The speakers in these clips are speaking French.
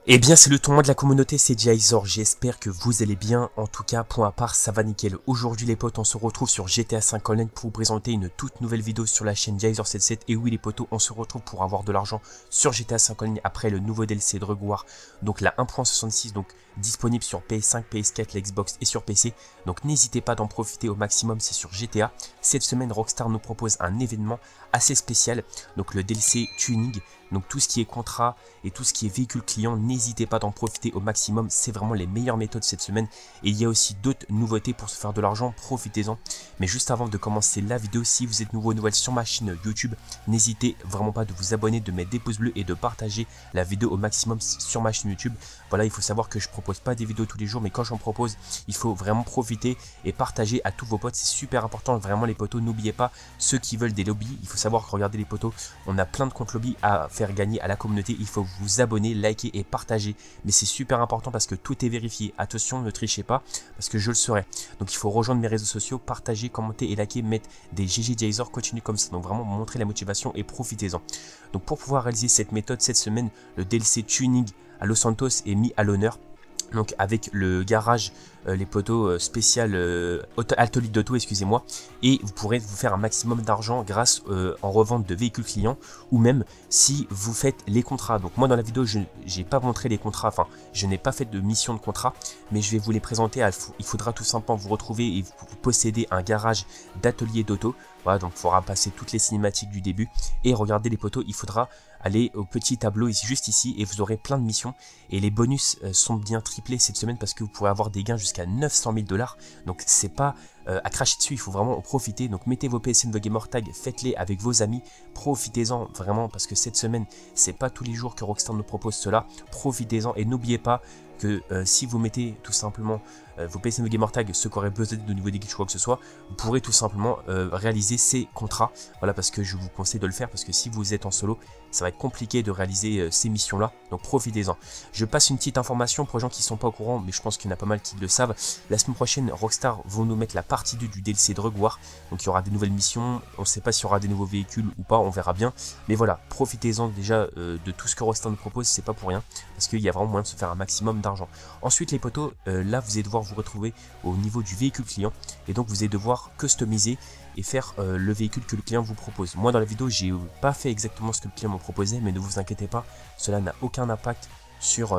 Eh bien c'est le tournoi de la communauté, c'est Jaizor, j'espère que vous allez bien. En tout cas, point à part, ça va nickel. Aujourd'hui les potes, on se retrouve sur GTA 5 Online pour vous présenter une toute nouvelle vidéo sur la chaîne Jaizor77. Et oui les potos, on se retrouve pour avoir de l'argent sur GTA 5 Online après le nouveau DLC de Regoir. Donc la 1.66, donc disponible sur PS5, PS4, la Xbox et sur PC. Donc n'hésitez pas d'en profiter au maximum, c'est sur GTA. Cette semaine Rockstar nous propose un événement assez spécial, donc le DLC Tuning. Donc tout ce qui est contrat et tout ce qui est véhicule client, n'hésitez pas d'en profiter au maximum, c'est vraiment les meilleures méthodes cette semaine. Et il y a aussi d'autres nouveautés pour se faire de l'argent, profitez-en. Mais juste avant de commencer la vidéo, si vous êtes nouveau ou nouvelle sur ma chaîne YouTube, n'hésitez vraiment pas de vous abonner, de mettre des pouces bleus et de partager la vidéo au maximum sur ma chaîne YouTube. Voilà, il faut savoir que je propose pas des vidéos tous les jours, mais quand j'en propose, il faut vraiment profiter et partager à tous vos potes, c'est super important, vraiment les potos, n'oubliez pas, ceux qui veulent des lobbies, il faut savoir que regardez les potos, on a plein de comptes lobbies à faire gagner à la communauté, il faut vous abonner, liker et partager, mais c'est super important parce que tout est vérifié, attention ne trichez pas parce que je le serai, donc il faut rejoindre mes réseaux sociaux, partager, commenter et liker, mettre des GG Jaizor, continue comme ça, donc vraiment montrer la motivation et profitez-en. Donc pour pouvoir réaliser cette méthode cette semaine, le DLC Tuning à Los Santos est mis à l'honneur. Donc avec le garage, les poteaux spécial atelier d'auto, excusez-moi, et vous pourrez vous faire un maximum d'argent grâce en revente de véhicules clients ou même si vous faites les contrats. Donc moi dans la vidéo je n'ai pas montré les contrats, enfin je n'ai pas fait de mission de contrat, mais je vais vous les présenter. Il faudra tout simplement vous retrouver et vous posséder un garage d'atelier d'auto. Voilà, donc il faudra passer toutes les cinématiques du début et regardez les poteaux, il faudra aller au petit tableau ici, juste ici, et vous aurez plein de missions et les bonus sont bien triplés cette semaine parce que vous pourrez avoir des gains jusqu'à 900 000 $. Donc c'est pas à cracher dessus, il faut vraiment en profiter. Donc mettez vos PSN, vos gamer tags, faites-les avec vos amis, profitez-en vraiment parce que cette semaine c'est pas tous les jours que Rockstar nous propose cela. Profitez-en et n'oubliez pas que si vous mettez tout simplement vos PSN, vos gamer tags, ceux qui auraient besoin de niveau des glitches ou quoi que ce soit, vous pourrez tout simplement réaliser ces contrats. Voilà, parce que je vous conseille de le faire parce que si vous êtes en solo, ça va être compliqué de réaliser ces missions là, donc profitez-en. Je passe une petite information pour les gens qui sont pas au courant, mais je pense qu'il y en a pas mal qui le savent. La semaine prochaine, Rockstar vont nous mettre la partie 2 du DLC de Regoir, donc il y aura des nouvelles missions, on ne sait pas s'il y aura des nouveaux véhicules ou pas, on verra bien, mais voilà, profitez-en déjà de tout ce que Rockstar nous propose, c'est pas pour rien, parce qu'il y a vraiment moyen de se faire un maximum d'argent. Ensuite les potos, là vous allez devoir vous retrouver au niveau du véhicule client, et donc vous allez devoir customiser et faire le véhicule que le client vous propose. Moi dans la vidéo j'ai pas fait exactement ce que le client m'a proposé, mais ne vous inquiétez pas, cela n'a aucun impact sur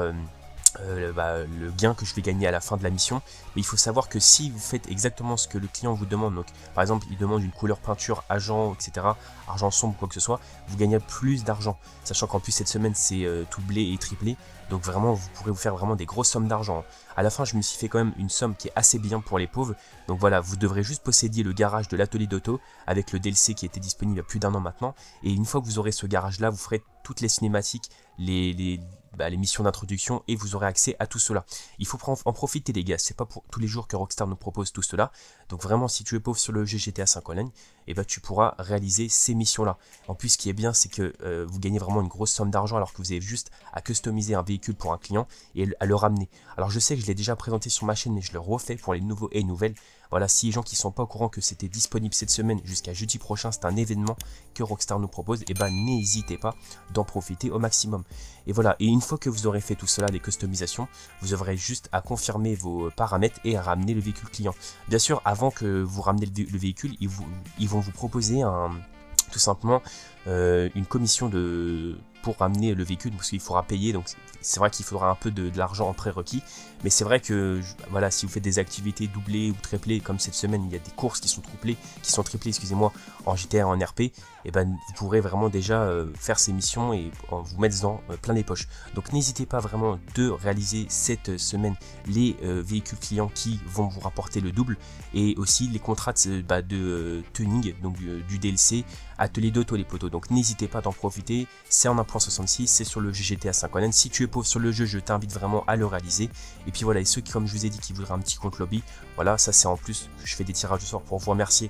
le gain que je vais gagner à la fin de la mission. Mais il faut savoir que si vous faites exactement ce que le client vous demande, donc par exemple il demande une couleur peinture, agent, etc., argent sombre, quoi que ce soit, vous gagnez plus d'argent, sachant qu'en plus cette semaine c'est doublé et triplé, donc vraiment vous pourrez vous faire vraiment des grosses sommes d'argent. À la fin je me suis fait quand même une somme qui est assez bien pour les pauvres, donc voilà, vous devrez juste posséder le garage de l'atelier d'auto avec le DLC qui était disponible il y a plus d'1 an maintenant, et une fois que vous aurez ce garage là, vous ferez toutes les cinématiques, les missions d'introduction et vous aurez accès à tout cela. Il faut en profiter les gars, c'est pas pour tous les jours que Rockstar nous propose tout cela, donc vraiment si tu es pauvre sur le jeu GTA 5 Online, et tu pourras réaliser ces missions là. En plus ce qui est bien c'est que vous gagnez vraiment une grosse somme d'argent alors que vous avez juste à customiser un véhicule pour un client et à le ramener. Alors je sais que je l'ai déjà présenté sur ma chaîne mais je le refais pour les nouveaux et nouvelles. Voilà, si les gens qui sont pas au courant que c'était disponible cette semaine jusqu'à jeudi prochain, c'est un événement que Rockstar nous propose, et n'hésitez pas d'en profiter au maximum. Et voilà, et une fois que vous aurez fait tout cela, les customisations, vous aurez juste à confirmer vos paramètres et à ramener le véhicule client. Bien sûr, avant que vous ramenez le véhicule, ils vont vous proposer tout simplement une commission pour ramener le véhicule parce qu'il faudra payer, donc c'est vrai qu'il faudra un peu de l'argent en prérequis, mais c'est vrai que voilà, si vous faites des activités doublées ou triplées comme cette semaine, il y a des courses qui sont triplées, excusez-moi, en GTA et en RP, et vous pourrez vraiment déjà faire ces missions et vous mettre dans plein les poches. Donc n'hésitez pas vraiment de réaliser cette semaine les véhicules clients qui vont vous rapporter le double et aussi les contrats de tuning, donc du DLC atelier d'auto les potos. Donc n'hésitez pas d'en profiter, c'est en 1.66, c'est sur le jeu GTA 5 Online. Si tu es pauvre sur le jeu, je t'invite vraiment à le réaliser. Et puis voilà, et ceux qui, comme je vous ai dit, qui voudraient un petit compte lobby, voilà, ça c'est en plus que je fais des tirages de sort pour vous remercier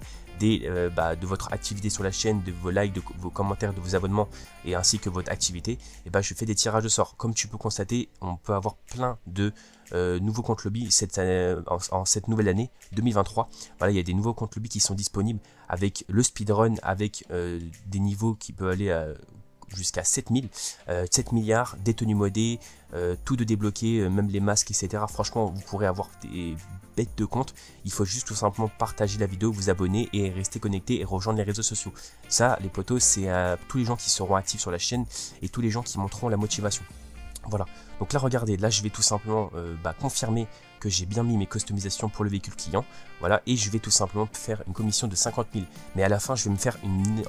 de votre activité sur la chaîne, de vos likes, de vos commentaires, de vos abonnements et ainsi que votre activité. Et je fais des tirages de sort. Comme tu peux constater, on peut avoir plein de nouveaux comptes lobby en cette nouvelle année 2023. Voilà, il y a des nouveaux comptes lobby qui sont disponibles avec le speedrun, avec des niveaux qui peuvent aller jusqu'à 7000, 7 milliards, des tenues modées, tout de débloqué, même les masques, etc. Franchement, vous pourrez avoir des bêtes de compte. Il faut juste tout simplement partager la vidéo, vous abonner et rester connecté et rejoindre les réseaux sociaux. Ça, les potos, c'est à tous les gens qui seront actifs sur la chaîne et tous les gens qui montreront la motivation. Voilà, donc là regardez, là je vais tout simplement confirmer que j'ai bien mis mes customisations pour le véhicule client, voilà, et je vais tout simplement faire une commission de 50 000, mais à la fin je vais me faire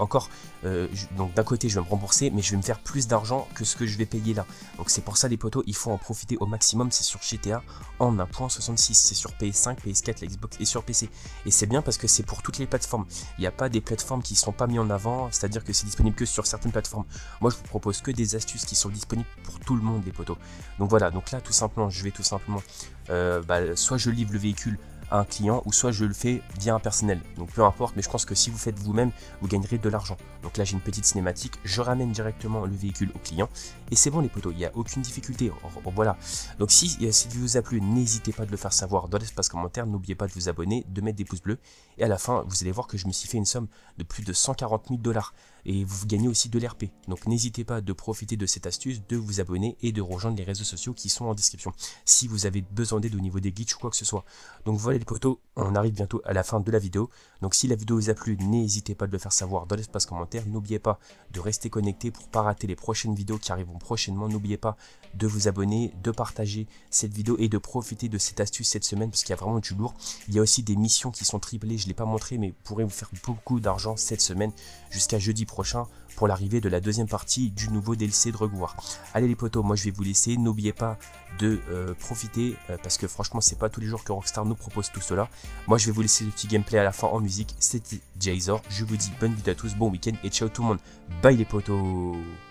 donc d'un côté je vais me rembourser, mais je vais me faire plus d'argent que ce que je vais payer là, donc c'est pour ça les potos, il faut en profiter au maximum, c'est sur GTA en 1.66, c'est sur PS5, PS4, la Xbox et sur PC, et c'est bien parce que c'est pour toutes les plateformes, il n'y a pas des plateformes qui ne sont pas mises en avant, c'est à dire que c'est disponible que sur certaines plateformes, moi je vous propose que des astuces qui sont disponibles pour tout le monde les potos, donc voilà, donc là tout simplement, je vais tout simplement soit je livre le véhicule à un client ou soit je le fais via un personnel, donc peu importe, mais je pense que si vous faites vous-même vous gagnerez de l'argent. Donc là j'ai une petite cinématique, je ramène directement le véhicule au client et c'est bon les potos, il n'y a aucune difficulté. Voilà, donc si cette vidéo vous a plu, n'hésitez pas de le faire savoir dans l'espace commentaire, n'oubliez pas de vous abonner, de mettre des pouces bleus et à la fin vous allez voir que je me suis fait une somme de plus de 140 000 $, et vous gagnez aussi de l'RP, donc n'hésitez pas de profiter de cette astuce, de vous abonner et de rejoindre les réseaux sociaux qui sont en description si vous avez besoin d'aide au niveau des glitches ou quoi que ce soit. Donc voilà les potos, on arrive bientôt à la fin de la vidéo, donc si la vidéo vous a plu, n'hésitez pas de le faire savoir dans l'espace commentaire, n'oubliez pas de rester connecté pour ne pas rater les prochaines vidéos qui arriveront prochainement, n'oubliez pas de vous abonner, de partager cette vidéo et de profiter de cette astuce cette semaine parce qu'il y a vraiment du lourd. Il y a aussi des missions qui sont triplées, je ne l'ai pas montré mais pourrez vous faire beaucoup d'argent cette semaine jusqu'à jeudi prochain pour l'arrivée de la deuxième partie du nouveau DLC de Rogue War. Allez les potos, moi je vais vous laisser, n'oubliez pas de profiter parce que franchement c'est pas tous les jours que Rockstar nous propose tout cela. Moi je vais vous laisser le petit gameplay à la fin en musique, c'était Jayzor, je vous dis bonne vidéo à tous, bon week-end et ciao tout le monde, bye les potos.